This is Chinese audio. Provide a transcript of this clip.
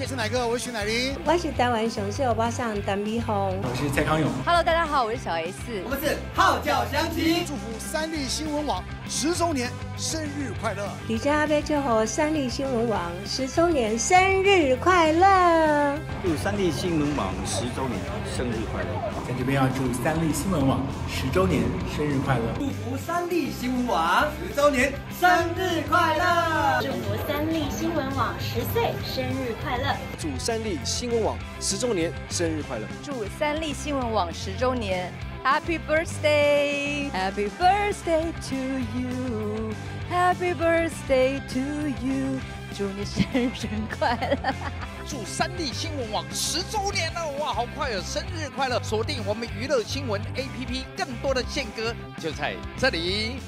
是乃哥，我是徐乃麟， 我是台湾上小巴掌陈美凤， 我是蔡康永。 Hello， 大家好，我是小 S， 我们是号角响起， 祝福三立新闻网10周年生日快乐！ 李家要祝福三立新闻网10周年生日快乐！ 祝三立新闻网10周年生日快乐！ 在这边要祝三立新闻网10周年生日快乐！祝福三立新闻网10周年生日快乐！ 祝福三立新闻网10岁生日快乐！ 祝三立新闻网10周年生日快乐！ 祝三立新闻网10周年 Happy birthday Happy birthday to you Happy birthday to you 祝你生日快乐！ 祝三立新闻网10周年了，哇，好快哦！生日快乐！锁定我们娱乐新闻 APP， 更多的宪歌就在这里。